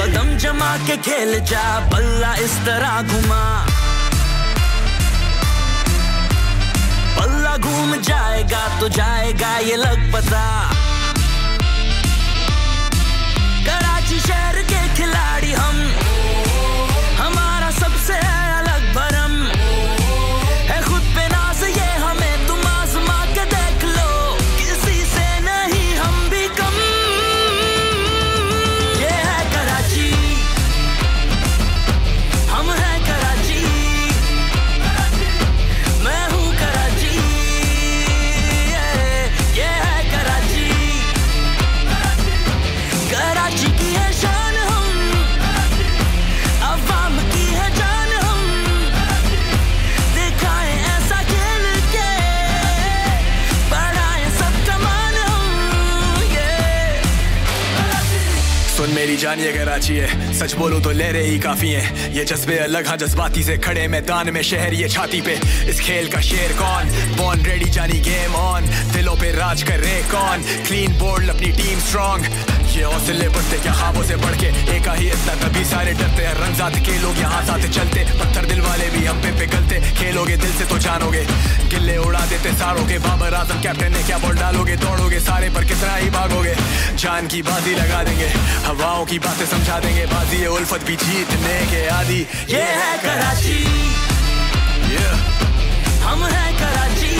कदम जमा के खेल जा, बल्ला इस तरह घुमा, बल्ला घूम जाएगा तो जाएगा ये लग पता। कराची शहर के खिलाड़ी हम, हमारा सबसे अलग भरम है, खुद पे नाज ये हमें तुम आजमा के देख लो, किसी से नहीं हम भी कम। ये है कराची, हम हैं कराची, मैं हूँ कराची, ये है कराची, कराची की है शान हम, अवाम की है जान हम, दिखाएं ऐसा खेल के, बढ़ाएं सबका मान हम। सुन मेरी जान ये कराची है, सच बोलूं तो लहरें ही काफी हैं, ये जज्बे अलग हाँ जज्बाती से खड़े मैदान में शहर ये छाती पे, इस खेल का शेर कौन, बॉर्न रेडी जानी गेम ऑन, दिलों पे राज कर रहे कौन, क्लीन बोर्ड अपनी टीम स्ट्रॉन्ग, ये हौसले बढ़ते क्या ख्वाबों से बढ़ के, एक ही इतना तभी सारे डरते हैं, रंगजात के लोग यहाँ साथ चलते, पत्थर दिल वाले भी हम पे पिघलते, खेलोगे दिल से तो जानोगे, गिल्ले उड़ा देते सारों के, बाबर आजम कैप्टन ने क्या बॉल डालोगे, दौड़ोगे सारे पर कितना ही भागोगे, जान की बाजी लगा देंगे, हवाओं की बातें समझा देंगे, बाजी ये उल्फत भी जीतने के आदि। ये है कराची, हम हैं कराची।